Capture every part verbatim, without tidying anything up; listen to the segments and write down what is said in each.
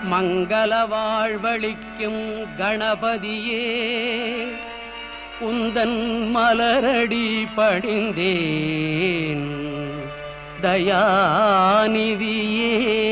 மங்கள வாழ்வளிக்கும் கணபதியே உந்தன் மலரடி பணிந்தேன் தயாநிதியே.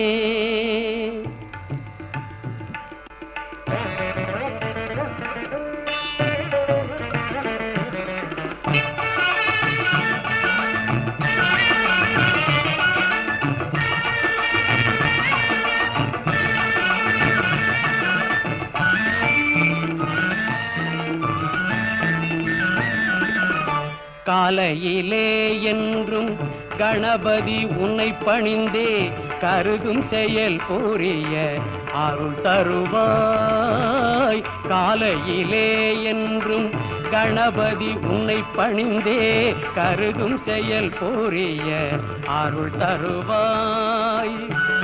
காலையிலே என்றும் கணபதி உன்னை பணிந்தே கருதும் செயல் புரிய அருள் தருவாய். காலையிலே என்றும் கணபதி உன்னை பணிந்தே கருதும் செயல் புரிய அருள் தருவாய்.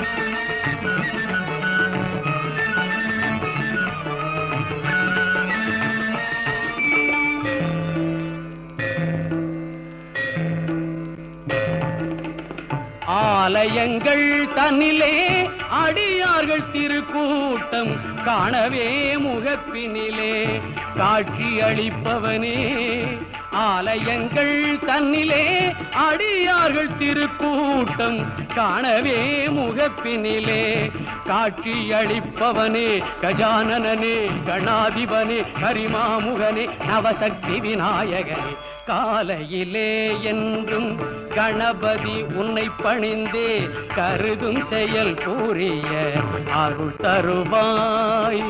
ஆலயங்கள் தன்னிலே அடியார்கள் திருக்கூட்டம் காணவே முகப்பினிலே காட்சி அளிப்பவனே. ஆலயங்கள் தன்னிலே அடியார்கள் திருக்கூட்டம் காணவே முகப்பினிலே காட்சி அளிப்பவனே. கஜானனே கணாதிபனே கரிமாமுகனே நவசக்தி விநாயகனே. காலையிலே என்றும் கணபதி உன்னை பணிந்தே கருதும் செயல் புரிய அருள் தருவாய்.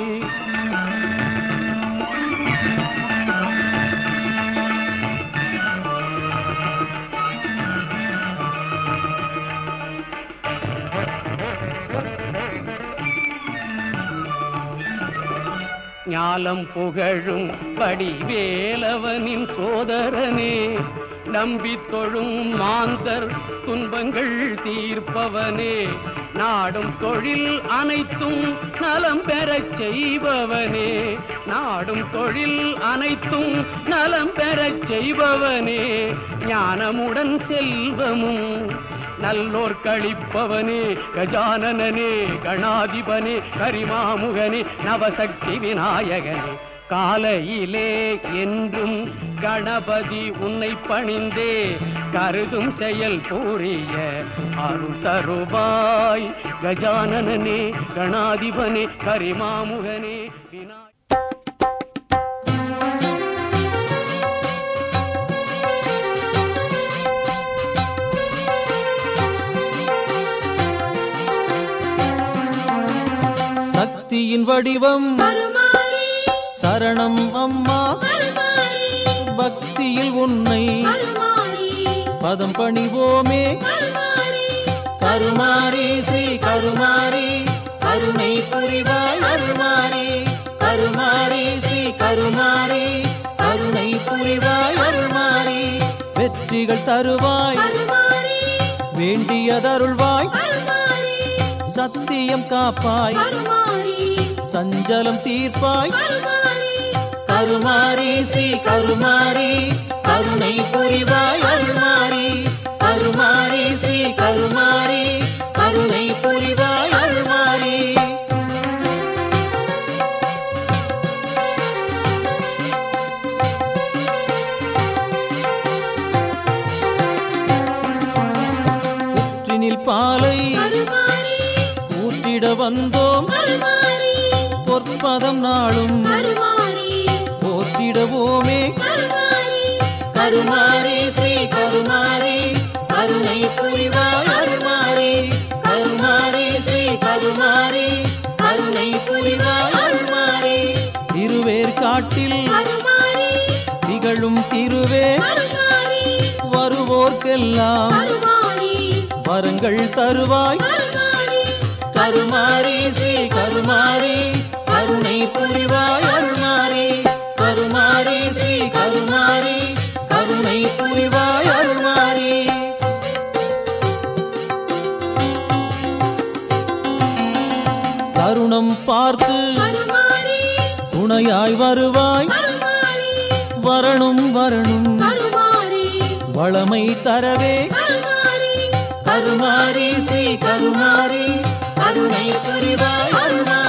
ஞாலம் புகழும் படிவேலவனின் சோதரனே நம்பி தொழும் மாந்தர் துன்பங்கள் தீர்ப்பவனே. நாடும் தொழில் அனைத்தும் நலம் பெறச் செய்பவனே. நாடும் தொழில் அனைத்தும் நலம் பெறச் செய்பவனே. ஞானமுடன் செல்வமும் நல்லோர் கழிப்பவனே. கஜானனே கணாதிபனே கரிமாமுகனே நவசக்தி விநாயகனே. காலையிலே என்றும் கணபதி உன்னை பணிந்தே கருதும் செயல் புரிய அருள் தருவாய். கஜானனே கணாதிபனே கரிமாமுகனே விநாயகனே. சக்தியின் வடிவம் சரணம் அம்மா. பக்தியில் உன்னை பதம் பணிவோமே. கருமாரி ஸ்ரீ கருமாரி கருணை புரிவாய் அருள்மாரி. கருமாரி ஸ்ரீ கருமாரி கருணை புரிவாய் அருள்மாரி. வெற்றிகள் தருவாய் வேண்டியதருள்வாய். சத்தியம் காப்பாய் சஞ்சலம் தீர்ப்பாய். கருமாரி ஸ்ரீ கருமாரி கருணை புரிவாய் அருள்மாரி. கருமாரி ஸ்ரீ கருமாரி கருணை புரிவாய் அருள்மாரி. புற்றினில் பாலை ஊற்றிட வந்தோம். பொற்பதம் நாளும் போற்றிடவோமே. கருமாரி ஸ்ரீ கருமாரி கருணை புரிவாய் அருள்மாரி. கருமாரி ஸ்ரீ கருமாரி கருணை புரிவாய் அருள்மாரி. திருவேற்காட்டில் திகழும் திருவே வருவோர்க்கெல்லாம் வரங்கள் தருவாய். கருமாரி ஸ்ரீ கருமாரி கருணை புரிவாய் அருள்மாரி. கருமாரி ஸ்ரீ கருமாரி கருணை புரிவாய் அருள்மாரி. தருணம் பார்த்து துணையாய் வருவாய். வரணும் வரணும் வளமை தரவே. கருமாரி ஸ்ரீ கருமாரி கருணை புரிவாய் அருள்மாரி.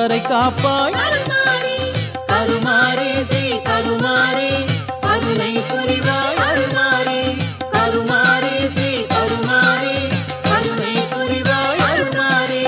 கருவறை காப்பாய் கருமாரி கருமாரி ஸ்ரீ கருமாரி கருணை புரிவாய் அருள்மாரி கருமாரி ஸ்ரீ கருமாரி கருணை புரிவாய் அருள்மாரி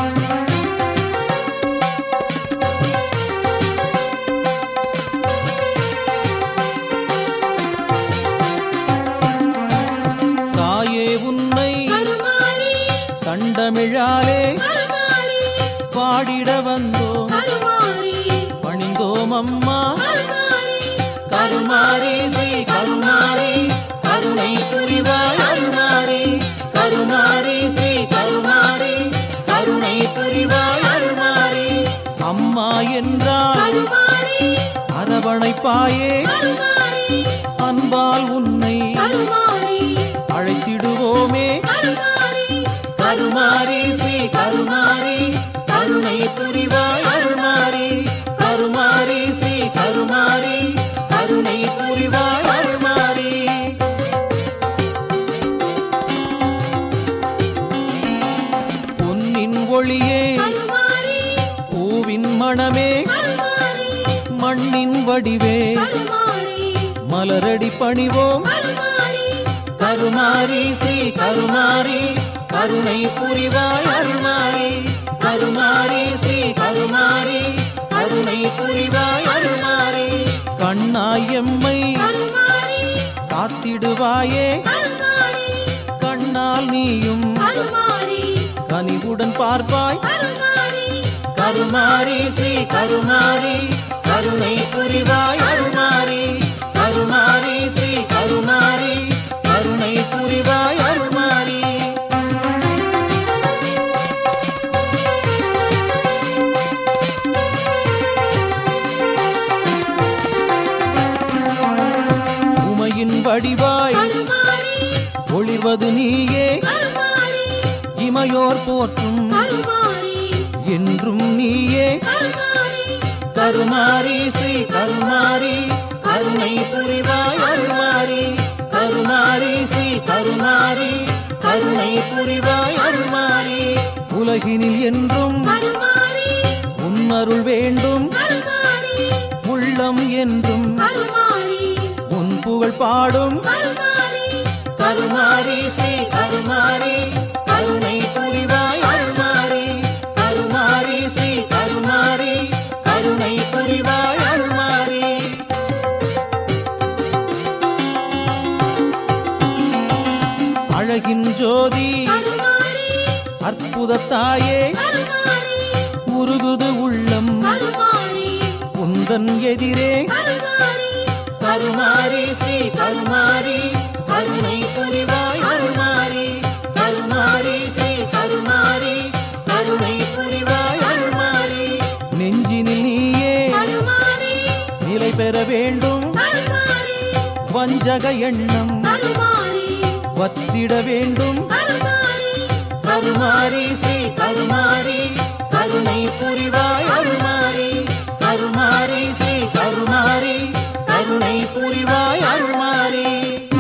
தாயே உன்னை கருமாரி கண்டமிழாலே கருமாரி பாடிட வந்தோம் கருமாரி பணிந்தோம் அம்மா கருமாரி கருமாரி ஸ்ரீ கருமாரி கருணை புரிவாய் அருள்மாரி கருமாரி ஸ்ரீ கருமாரி கருணை புரிவாய் அருள்மாரி அம்மா என்றால் கருமாரி அரவணைப்பாயே கருமாரி அன்பால் உன்னை கருமாரி அழைத்திடுவோமே கருமாரி கருமாரி ஸ்ரீ கருமாரி கருணை புரிவாய் அருள்மாரி கருமாரி ஸ்ரீ கருமாரி கருணை புரிவாய் அருள்மாரி பொன்னின் ஒளியே கருமாரி பூவின் மணமே கருமாரி மண்ணின் வடிவே கருமாரி மலரடி பணிவோம் கருமாரி கருமாரி ஸ்ரீ கருமாரி கருணை புரிவாய் அருள்மாரி கருமாரி ஸ்ரீ கருமாரி கருணை புரிவாய் அருள்மாரி கண்ணாய் எம்மை கருமாரி காத்திடுவாயே கருமாரி கண்ணால் நீயும் கருமாரி கனிவுடன் பார்ப்பாய் கருமாரி கருமாரி ஸ்ரீ கருமாரி கருணை புரிவாய் அருள்மாரி கருமாரி ஸ்ரீ கருமாரி கருணை புரிவாய் அருள்மாரி உமையின் வடிவாய் கருமாரி ஒளிர்வது நீயே கருமாரி இமையோர் போற்றும் கருமாரி என்றும் நீயே கருமாரி கருமாரி ஸ்ரீ கருமாரி கருணை புரிவாய் அருள்மாரி கருமாரி ஸ்ரீ கருமாரி கருணை புரிவாய் அருள்மாரி உலகினில் என்றும் கருமாரி உன்னருள் வேண்டும் கருமாரி உள்ளம் என்றும் கருமாரி உன் புகழ் பாடும் கருமாரி கருமாரி ஸ்ரீ கருமாரி கருணை புரிவாய் அருள்மாரி கருமாரி ஸ்ரீ கருமாரி கருணை புரிவாய் அருள்மாரி அழகின் ஜோதி கருமாரி அற்புத தாயே கருமாரி உருகுது உள்ளம் கருமாரி உந்தன் எதிரே கருமாரி கருமாரி ஸ்ரீ கருமாரி கருணை புரிவாய் அருள்மாரி கருமாரி ஸ்ரீ கருமாரி கருணை புரிவாய் அருள்மாரி நெஞ்சினில் நீயே கருமாரி நிலை பெற வேண்டும் கருமாரி வஞ்சக எண்ணம் கருமாரி வற்றிட வேண்டும் கருமாரி கருமாரி ஸ்ரீ கருமாரி கருணை புரிவாய் அருள்மாரி கருமாரி ஸ்ரீ கருமாரி கருணை புரிவாய் அருள்மாரி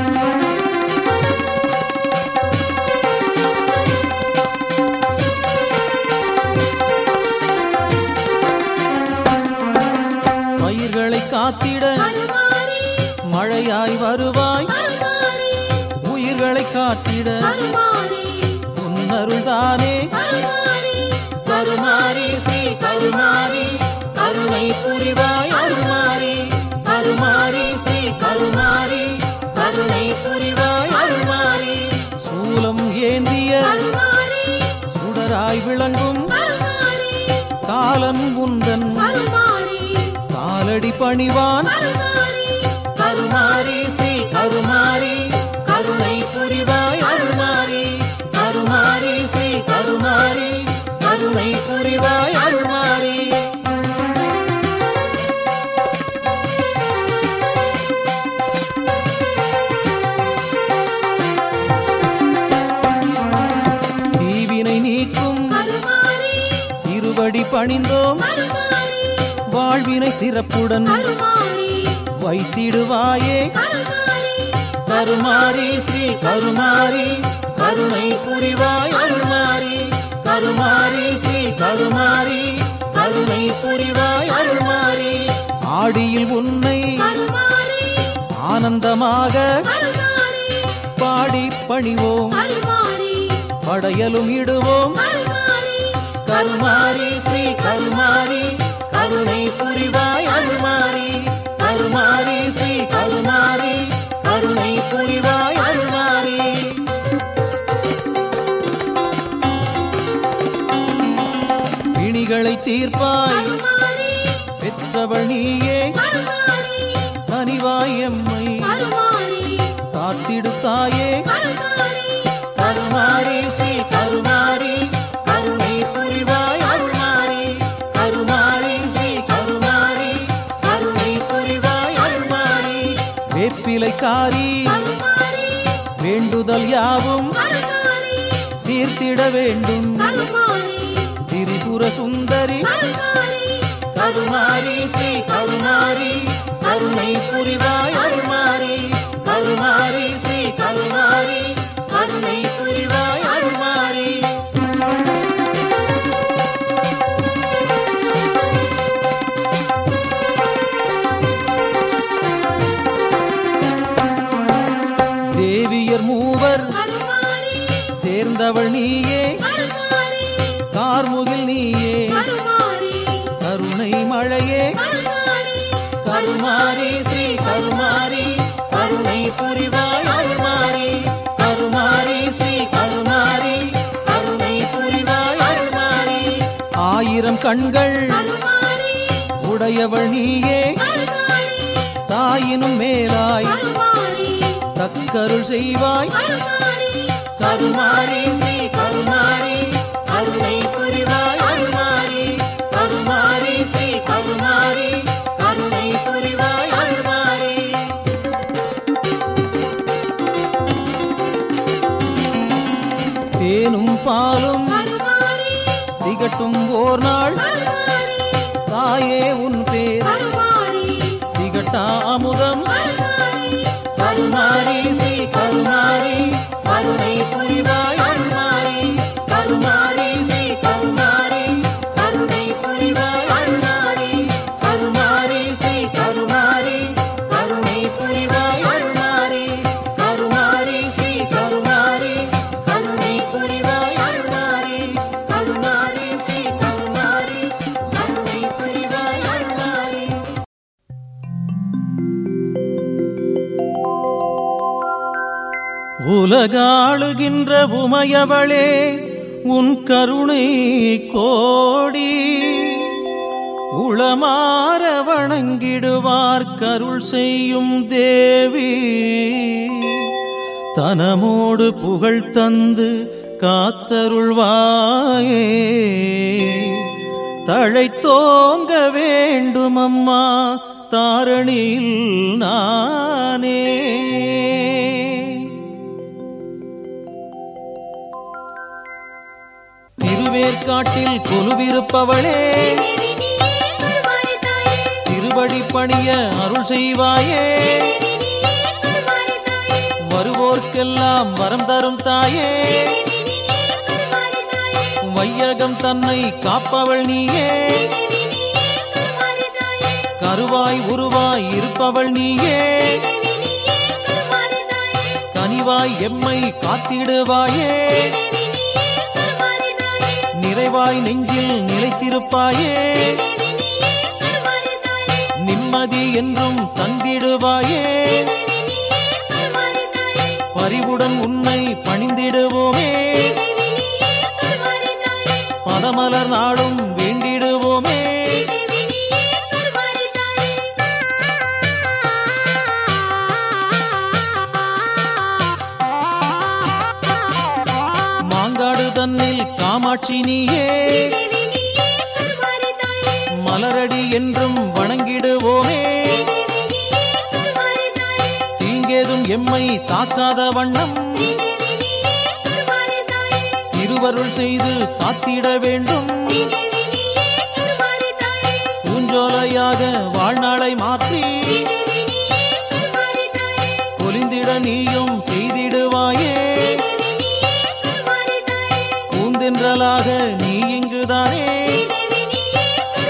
பயிர்களை காத்திட கருமாரி மழையாய் வருவாய் கருமாரி உயிர்களை காத்திட கருமாரி உன்னருள்தானே கருமாரி கருமாரி ஸ்ரீ கருமாரி கருணை புரிவாய் அருள்மாரி கருமாரி ஸ்ரீ கருமாரி கருணை புரிவாய் அருள்மாரி சூலம் ஏந்திய கருமாரி சுடராய் விளங்கும் கருமாரி காலன் உந்தன் கருமாரி காலடி பணிவான் கருமாரி கருமாரி ஸ்ரீ கருமாரி கருணை புரிவாய் அருள்மாரி கருமாரி ஸ்ரீ கருமாரி கருணை புரிவாய் அருள்மாரி தீவினை நீக்கும் கருமாரி திருவடி பணிந்தோம் கருமாரி வாழ்வினை சிறப்புடன் கருமாரி வைத்திடுவாயே கருமாரி கருமாரி ஸ்ரீ கருமாரி கருணை புரிவாய் அருள்மாரி கருமாரி ஸ்ரீ கருமாரி கருணை புரிவாய் அருள்மாறி ஆடியில் உன்னை கருமாரி ஆனந்தமாக கருமாரி பாடி பணிவோம் கருமாரி படையலும் இடுவோம் கருமாரி கருமாரி ஸ்ரீ கருமாரி கருணை புரிவாய் அருள்மாறி கருமாரி ஸ்ரீ கருமாரி கருணை புரிவாய் அருள்மாறி பிணிகளை தீர்ப்பாய் கருமாரி பெற்றவள் நீயே கருமாரி கனிவாய் எம்மை கருமாரி காத்திடு தாயே கருமாரி கருமாரி ஸ்ரீ கருமாரி கருணை புரிவாய் அருள்மாறி கருமாரி ஸ்ரீ கருமாரி கருணை புரிவாய் அருள்மாறி வேப்பிலைக்காரி கருமாரி வேண்டுதல் யாவும் கருமாரி தீர்த்திட வேண்டும் கருமாரி திரிபுர சுந்தரி கருமாரி கருமாரி ஸ்ரீ கருமாரி கருணை புரிவாய் அருள்மாறி கருமாரி ஸ்ரீ கருமாரி கருணை புரிவாய் அருள்மாறி தேவியர் மூவர் கருமாரி சேர்ந்தவள் நீயே கருமாரி கார்முகில் நீயே கருமாரி கருணை மழையே கருமாரி கருமாரி ஸ்ரீ கருமாரி கருணை புரிவாய் அருள்மாறி கருமாரி ஸ்ரீ கருமாரி கருணை புரிவாய் அருள்மாறி ஆயிரம் கண்கள் கருமாரி உடையவள் நீயே கருமாரி தாயினும் மேலாய் கருமாரி தக்கருள் செய்வாய் கருமாரி கருமாரி ஸ்ரீ கருமாரி கருணை புரிவாய் அருள்மாறி கருமாரி ஸ்ரீ கருமாரி கருணை புரிவாய் அருள்மாறி தேனும் பாலும் கருமாரி திகட்டும் ஓர் நாள் கருமாரி தாயே உன் பேர் கருமாரி திகட்டா அமுதம் கருமாரி கருமாரி ஸ்ரீ கருமாரி கருணை புரிவாய் அருள்மாறி கருமாரி ஸ்ரீ கருமாரி கருணை புரிவாய் அருள்மாறி கருமாரி ஸ்ரீ கருமாரி கருணை புரிவாய் அருள்மாறி கருமாரி ஸ்ரீ கருமாரி கருணை புரிவாய் அருள்மாறி கருமாரி ஸ்ரீ கருமாரி கருணை புரிவாய் அருள்மாறி உலகாளுகின்ற உமையவளே உன் கருணை கோடி உளமாற வணங்கிடுவார் கருள் செய்யும் தேவி தனமோடு புகழ் தந்து காத்தருள்வாயே தழைத்தோங்க வேண்டும் அம்மா தாரணியில் நானே திருவேற்காட்டில் கொலுவிருப்பவளே தேவி நீயே கருமாரி தாயே திருவடி பணிய அருள் செய்வாயே தேவி நீயே கருமாரி தாயே வருவோர்க்கெல்லாம் வரம் தரும் தாயே தேவி நீயே கருமாரி தாயே வையகம் தன்னை காப்பவள் நீயே தேவி நீயே கருமாரி தாயே கருவாய் உருவாய் இருப்பவள் நீயே தேவி நீயே கருமாரி தாயே கனிவாய் எம்மை காத்திடுவாயே தேவி நீயே கருமாரி தாயே நிறைவாய் நெஞ்சில் நிலைத்திருப்பாயே தேவி நீயே கருமாரி தாயே நிம்மதி என்றும் தந்திடுவாயே தேவி நீயே கருமாரி தாயே பரிவுடன் உன்னை பணிந்திடுவோமே தேவி நீயே கருமாரி தாயே பதமலர் நாடும் வேண்டிடுவோமே தேவி நீயே கருமாரி தாயே மாங்காடு தன்னில் காமாட்சி நீயே தேவி நீயே கருமாரி தாயே மலரடி என்றும் வணங்கிடுவோமே தேவி நீயே கருமாரி தாயே தீங்கேதும் எம்மை தாக்காத வண்ணம் தேவி நீயே கருமாரி தாயே திருவருள் செய்து காத்திட வேண்டும் தேவி நீயே கருமாரி தாயே பூஞ்சோலையாக வாழ்நாளை மாற்றி தேவி நீயே கருமாரி தாயே கொலிந்திட நீயும் செய்திடுவாயே தேவி நீயே கருமாரி தாயே பூந்தென்றலாக நீ இங்குதானே தேவி நீயே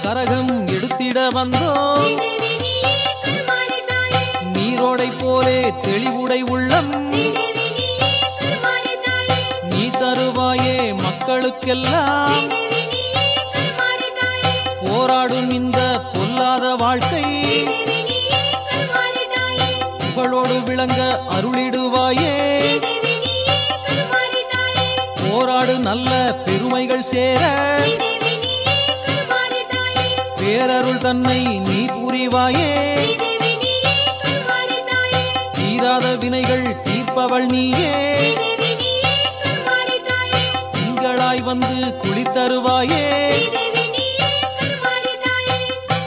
கரகம் எடுத்திட வந்தோம். ஸ்ரீதேவி நீயே கருமாரி தாயே நீரோடை போலே தெளிவுடை உள்ளம் ஸ்ரீதேவி நீயே கருமாரி தாயே நீ தருவாயே மக்களுக்கெல்லாம். ஸ்ரீதேவி நீயே கருமாரி தாயே போராடும் இந்த பொல்லாத வாழ்க்கை ஸ்ரீதேவி நீயே கருமாரி தாயே புகழோடு விளங்க அருளிடுவாயே. ஸ்ரீதேவி நீயே கருமாரி தாயே போராடு நல்ல பெருமைகள் சேர ஸ்ரீதேவி நீயே கருமாரி தாயே பேரருள் தன்னை நீ புரிவாயே. ஸ்ரீதேவி நீயே கருமாரி தாயே தீராத வினைகள் தீர்ப்பவள் நீயே. ஸ்ரீதேவி நீயே கருமாரி தாயே திங்களாய் வந்து குளிர் தருவாயே. ஸ்ரீதேவி நீயே கருமாரி தாயே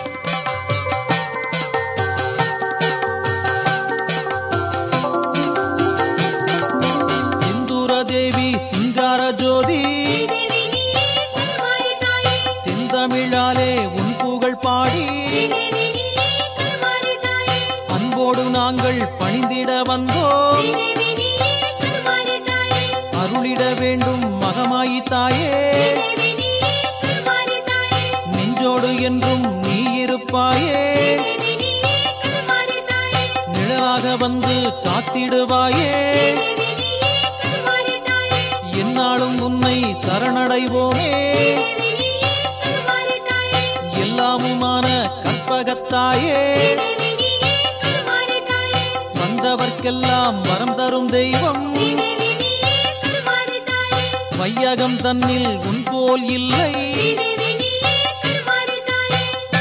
சிந்தூர தேவி சிங்கார ஜோதி ஸ்ரீதேவி நீயே கருமாரி தாயே செந்தமிழாலே உன் புகழ் பாடி ஸ்ரீதேவி நீயே கருமாரி தாயே அன்போடு நாங்கள் பணிந்திட வந்தோம். ஸ்ரீதேவி நீயே கருமாரி தாயே அருளிட வேண்டும் மகமாயி தாயே. ஸ்ரீதேவி நீயே கருமாரி தாயே நெஞ்சோடு என்றும் நீ இருப்பாயே. ஸ்ரீதேவி நீயே கருமாரி தாயே நிழலாக வந்து காத்திடுவாயே. ஸ்ரீதேவி நீயே கருமாரி தாயே என்னாலும் உன்னை சரணடைவோமே. ஸ்ரீதேவி நீயே கருமாரி தாயே எல்லாமுமான கற்பகத்தாயே. ஸ்ரீதேவி நீயே கருமாரி தாயே வந்தவர்க்கெல்லாம் வரம் தரும் தெய்வம். ஸ்ரீதேவி நீயே கருமாரி தாயே வையகம் தன்னில் உன் போல் இல்லை. ஸ்ரீதேவி நீயே கருமாரி தாயே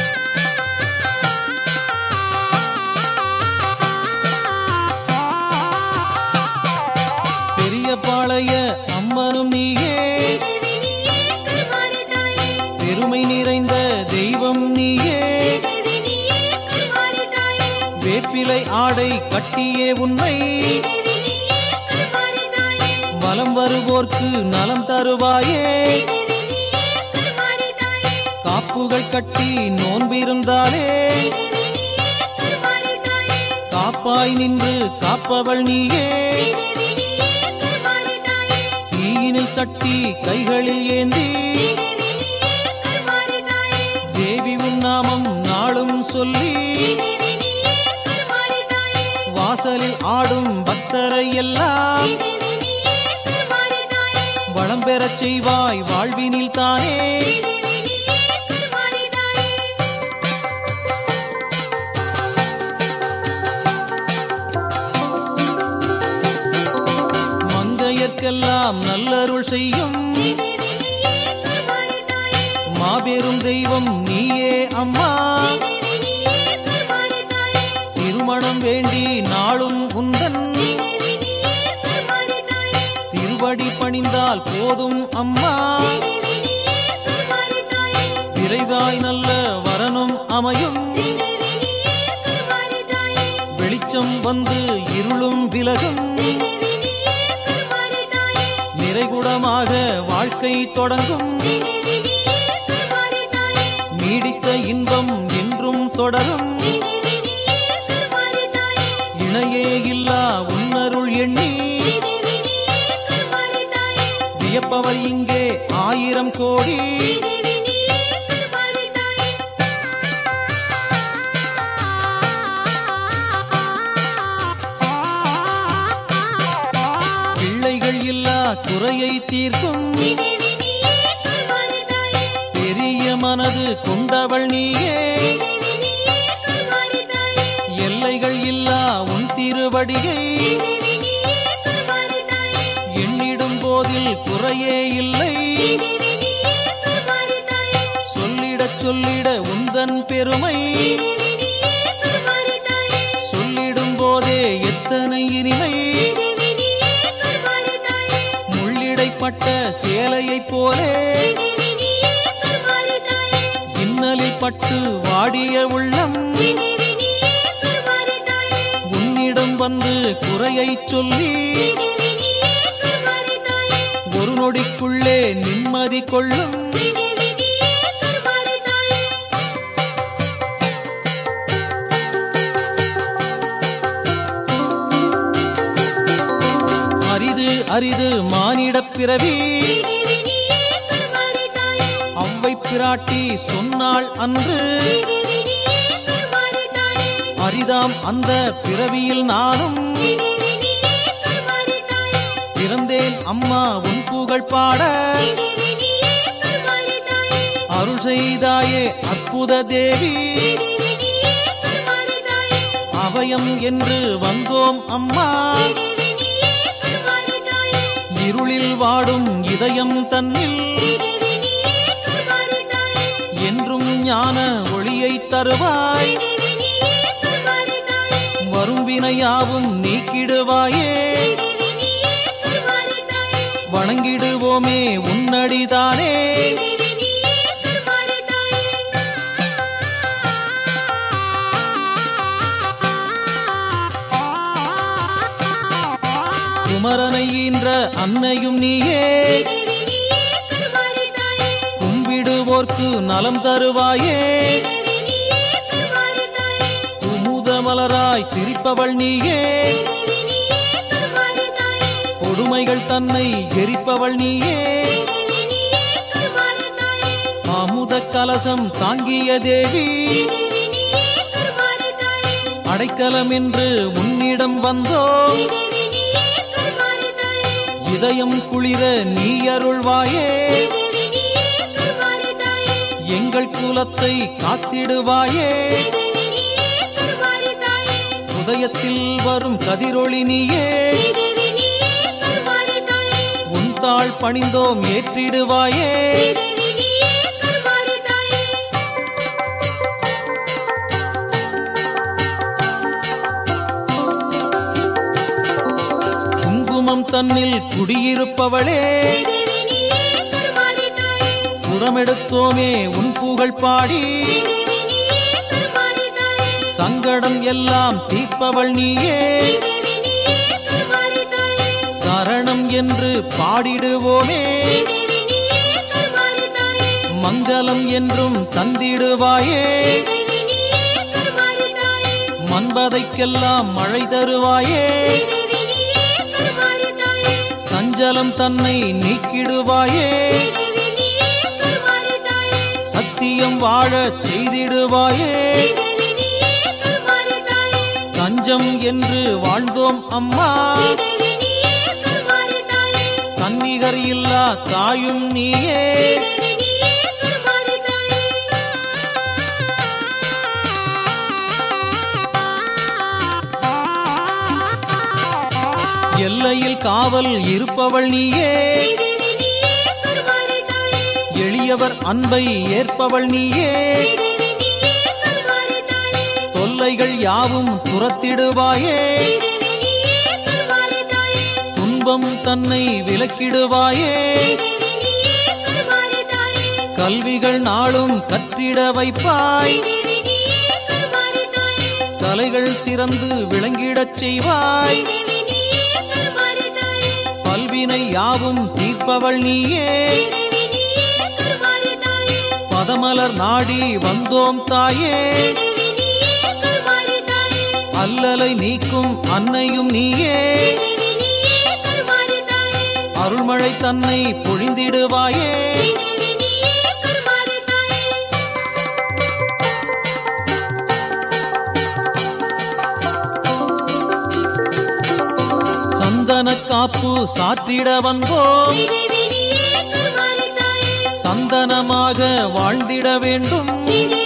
பெரிய பாளைய அம்மனும் நீயே. ஸ்ரீதேவி நீயே கருமாரி தாயே பெருமை நிறைந்த தெய்வம் நீயே. ஸ்ரீதேவி நீயே கருமாரி தாயே வேப்பிலை ஆடை கட்டியே உன்னை ஸ்ரீதேவி நீயே கருமாரி தாயே வலம் வருவோர்க்கு நலம் தருவாயே. ஸ்ரீதேவி நீயே கருமாரி தாயே காப்புகள் கட்டி நோன்பிருந்தாலே ஸ்ரீதேவி நீயே கருமாரி தாயே காப்பாய் நின்று காப்பவள் நீயே. ஸ்ரீதேவி நீயே கருமாரி தாயே தீயினில் சட்டி கைகளில் ஏந்தி ஸ்ரீதேவி நீயே கருமாரி தாயே தேவி உன் நாமம் நாளும் சொல்லி ஸ்ரீதேவி நீயே கருமாரி தாயே வாசலில் ஆடும் பக்தரை எல்லாம் ஸ்ரீதேவி நீயே கருமாரி தாயே வளம் பெறச் செய்வாய் வாழ்வினில் தானே. ஸ்ரீதேவி நீயே கருமாரி தாயே மங்கையர்க்கெல்லாம் நல்லருள் செய்யும் ஸ்ரீதேவி நீயே கருமாரி தாயே மாபெரும் தெய்வம் நீயே அம்மா. ஸ்ரீதேவி நீயே கருமாரி தாயே திருமணம் வேண்டி நாளும் உந்தன் ஸ்ரீதேவி நீயே கருமாரி தாயே திருவடி பணிந்தால் போதும் அம்மா. ஸ்ரீதேவி நீயே கருமாரி தாயே விரைவாய் நல்ல வரனும் அமையும். ஸ்ரீதேவி நீயே கருமாரி தாயே வெளிச்சம் வந்து இருளும் விலகும். ஸ்ரீதேவி நீயே கருமாரி தாயே நிறைகுடமாக வாழ்க்கை தொடங்கும். ஸ்ரீதேவி நீயே கருமாரி தாயே நீடித்த இன்பம் என்றும் தொடரும். ஸ்ரீதேவி நீயே கருமாரி தாயே இணையே இல்லா உன்னருள் எண்ணி ஸ்ரீதேவி நீயே கருமாரி தாயே வியப்பவர் இங்கே ஆயிரம் கோடி. ஸ்ரீதேவி நீயே கருமாரி தாயே பிள்ளைகள் இல்லா குறையை தீர்க்கும் ஸ்ரீதேவி நீயே கருமாரி தாயே பெரிய மனது கொண்டவள் நீயே. ஸ்ரீதேவி நீயே கருமாரி தாயே எல்லைகள் இல்லா உன் திருவடியை ஸ்ரீதேவி நீயே கருமாரி தாயே எண்ணிடும் போதில் குறையே இல்லை. ஸ்ரீதேவி நீயே கருமாரி தாயே சொல்லிடச் சொல்லிட உந்தன் பெருமை ஸ்ரீதேவி நீயே கருமாரி தாயே சொல்லிடும் போதே எத்தனை இனிமை. ஸ்ரீதேவி நீயே கருமாரி தாயே முள்ளிடைப்பட்ட சேலையைப் போலே ஸ்ரீதேவி நீயே கருமாரி தாயே இன்னலில் பட்டு வாடிய உள்ளம் ஸ்ரீதேவி நீயே கருமாரி தாயே உன்னிடம் வந்து குறையைச் சொல்லி ஸ்ரீதேவி நீயே கருமாரி தாயே ஒரு நொடிக்குள்ளே நிம்மதி கொள்ளும். ஸ்ரீதேவி நீயே கருமாரி தாயே அரிது அரிது மானிடப் பிறவி ஸ்ரீதேவி நீயே கருமாரி தாயே கோவை பிராட்டி சொன்னாள் அன்று ஸ்ரீதேவினியே கருமாரி தாயே அரிதாம் அந்த பிறவியில் நானும் ஸ்ரீதேவினியே கருமாரி தாயே பிறந்தேன் அம்மா உன் புகழ் பாட ஸ்ரீதேவினியே கருமாரி தாயே அருள் செய்தாயே அற்புத தேவி ஸ்ரீதேவினியே கருமாரி தாயே அபயம் என்று வந்தோம் அம்மா ஸ்ரீதேவினியே கருமாரி தாயே இருளில் வாடும் இதயம் தன்னில் ஸ்ரீதேவினியே கருமாரி தாயே என்றும் ஞான ஒளியை தருவாய் ஸ்ரீதேவினியே கருமாரி தாயே வரும் வினையாவும் நீக்கிடுவாயே ஸ்ரீதேவினியே கருமாரி தாயே வணங்கிடுவோமே உன்னடிதானே ஸ்ரீதேவினியே கருமாரி தாயே குமரனை ஈன்ற அன்னையும் நீயே ஸ்ரீதேவினியே கருமாரி தாயே கும்பிடுவோர்க்கு நலம் தருவாயே ஸ்ரீதேவினியே கருமாரி தாயே குமுத மலராய் சிரிப்பவள் நீயே ஸ்ரீதேவினியே கருமாரி தாயே கொடுமைகள் தன்னை எரிப்பவள் நீயே ஸ்ரீதேவினியே கருமாரி தாயே அமுத கலசம் தாங்கிய தேவி ஸ்ரீதேவினியே கருமாரி தாயே அடைக்கலம் என்று உன்னிடம் வந்தோம் ஸ்ரீதேவினியே கருமாரி தாயே இதயம் குளிர நீ அருள்வாயே ஸ்ரீதேவினியே கருமாரி தாயே எங்கள் குலத்தை காத்திடுவாயே ஸ்ரீதேவினியே கருமாரி தாயே உதயத்தில் வரும் கதிரொளி நீயே ஸ்ரீதேவினியே கருமாரி தாயே உன் தாள் பணிந்தோம் ஏற்றிடுவாயே ஸ்ரீதேவினியே கருமாரி தாயே குங்குமம் தன்னில் குடியிருப்பவளே ஸ்ரீதேவினியே கருமாரி தாயே புறமெடுத்தோமே உன் புகழ் பாடி ஸ்ரீதேவினியே கருமாரி தாயே சங்கடம் எல்லாம் தீர்ப்பவள் நீயே ஸ்ரீதேவினியே கருமாரி தாயே சரணம் என்று பாடிடுவோமே ஸ்ரீதேவினியே கருமாரி தாயே மங்களம் என்றும் தந்திடுவாயே ஸ்ரீதேவினியே கருமாரி தாயே மன்பதைக்கெல்லாம் மழை தருவாயே ஸ்ரீதேவினியே கருமாரி தாயே சஞ்சலம் தன்னை நீக்கிடுவாயே ஸ்ரீதேவினியே கருமாரி தாயே சத்தியம் வாழச் செய்திடுவாயே ஸ்ரீதேவினியே கருமாரி தாயே தஞ்சம் என்று வாழ்ந்தோம் அம்மா ஸ்ரீதேவினியே கருமாரி தாயே தன்னிகர் இல்லா தாயும் நீயே ஸ்ரீதேவினியே கருமாரி தாயே எல்லையில் காவல் இருப்பவள் நீயே ஸ்ரீதேவினியே கருமாரி தாயே எளியவர் அன்பை ஏற்பவள் நீயே ஸ்ரீதேவினியே கருமாரி தாயே தொல்லைகள் யாவும் துரத்திடுவாயே ஸ்ரீதேவினியே கருமாரி தாயே துன்பம் தன்னை விலக்கிடுவாயே ஸ்ரீதேவினியே கருமாரி தாயே கல்விகள் நாளும் கற்றிட வைப்பாய் ஸ்ரீதேவினியே கருமாரி தாயே கலைகள் சிறந்து விளங்கிடச் செய்வாய் ஸ்ரீதேவினியே கருமாரி தாயே பல்வினை யாவும் தீர்ப்பவள் நீயே ஸ்ரீதேவினியே கருமாரி தாயே பதமலர் நாடி வந்தோம் தாயே ஸ்ரீதேவினியே கருமாரி தாயே அல்லலை நீக்கும் அன்னையும் நீயே ஸ்ரீதேவினியே கருமாரி தாயே அருள்மழை தன்னை பொழிந்திடுவாயே ஸ்ரீதேவினியே கருமாரி தாயே சந்தன காப்பு சாற்றிட வந்தோம் ஸ்ரீதேவினியே கருமாரி தாயே சந்தனமாக வாழ்ந்திட வேண்டும் ஸ்ரீதேவினியே